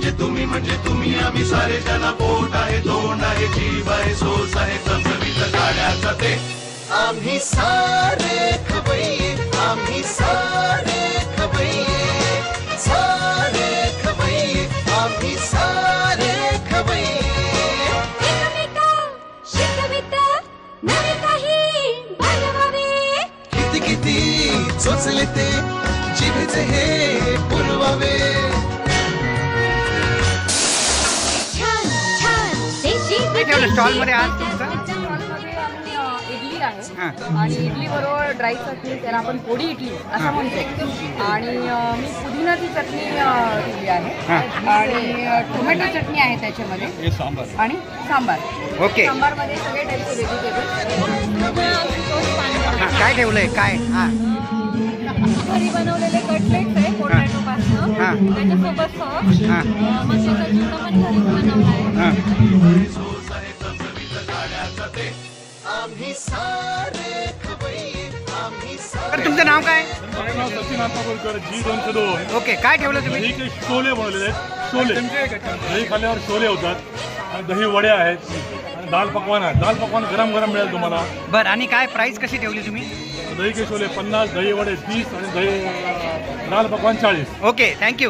म्हणजे तुम्ही आम्ही सारे ज्यांना पोट आहे तोंड आहे जीव आहे सोस आहे चमचमीत गाड्याचा ते आम्ही सारे खवय्ये आम्ही सारे खवय्ये सारे खवय्ये आम्ही सारे खवय्ये एकमेका शिकवित नवे काही बनवावे किती किती चोचले ते जिभेचे हे पुरवावे स्टॉल मध्ये आज तुमचा इडली आहे आणि इडली बरोबर ड्राय चटणी त्याला आपण पोडी इडली असं म्हणतो आणि मी पुदिनाची चटणी दिली आहे आणि टोमॅटो चटणी आहे त्याच्यामध्ये आणि सांबार ओके सांबारमध्ये सगळे टाईपचे व्हेजिटेबल काय ठेवलंय काय घरी बनवलेले कटलेट्स आहे पोटॅटो पासून त्याच्यासोबत सॉस मसाला चटणी पण घरीच बनवला आहे तर तुमचं नाव काय माझं नाव सचिन आत्मापूरकर G202 ओके काय ठेवलं तुम्ही दही शोले बनवलेले आहेत शोले दही खाल्ल्यावर शोले होतात आणि दही वड्या आहेत आणि दाल पकवान आहे दाल पकवान गरम गरम मिळेल तुम्हाला बरं आणि काय प्राइस कशी ठेवली तुम्ही दही के शोले 50 दही वडे 30 आणि दही दाल पकवान 40 ओके थँक्यू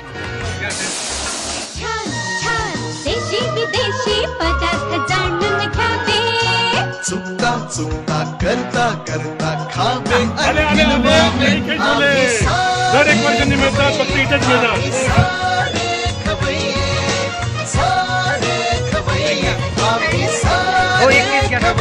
देशी विदेशी पदार्थ जाणून घ्यावे चुकता चुकता करता करता खावे आले आले आले दही के शोले दर एक वर्षांनी मिळतात फक्त इथेच मिळतात सारे खवय्ये सारे खवय्ये आम्ही हो एक पीस घ्या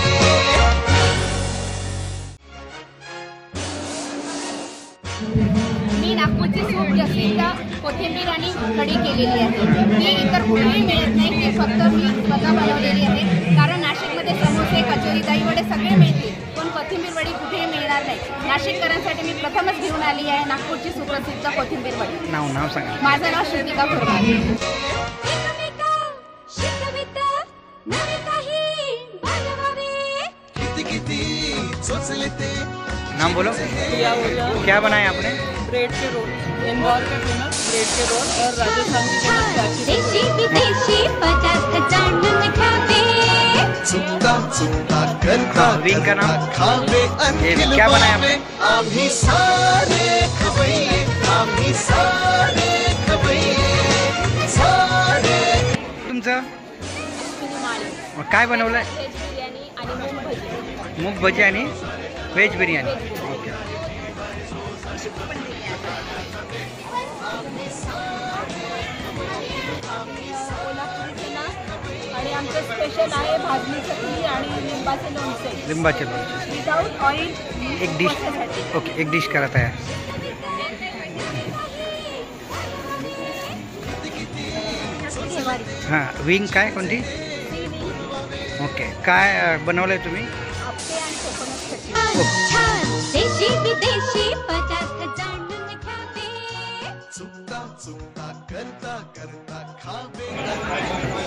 मी नागपूरची सूप जास्तीत कोथिंबीर आणि कढी केलेली आहे ती इतर कुठेही मिळत नाही ते फक्त मी स्वतः बनवलेली आहे कारण नाशिकमध्ये समोसे कचोरी दहीवडे सगळे मिळतील पण कोथिंबीर वडी कुठेही मिळणार नाही नाशिककरांसाठी मी प्रथमच घेऊन आली आहे नागपूरची सुप्रसिद्ध कोथिंबीर वडी नाव सांगा माझं नाव श्रुतिका खुरमारे एकमेका शिकवित नवे काही बनवावे किती किती चोचले ते नाम बोलो क्या बनाया आपने ब्रेड के रोल इंदौर के फेमस ब्रेड के रोल और राजस्थान की फेमस देशी विदेशी पदार्थ जाणून घ्यावे चुकता चुकता करता विंग का नाम? खावे ये क्या बनाया आपने? आम्ही सारे खवय्ये आम्ही सारे खवय्ये सारे तुमचं काय बनवलंय मूग भजी आणि व्हेज बिर्याणी ओके आणि आमचं स्पेशल आहे भाजणी चटणी आणि लिंबाचे लोणचे लिंबाचे लोणचे विदाउट ऑइल एक डिश ओके एक डिश करा तयार हां विंग काय कोणती ओके काय बनवलंय तुम्ही देशी विदेशी पदार्थ जाणून घ्यावे चुकता चुकता करता करता खावे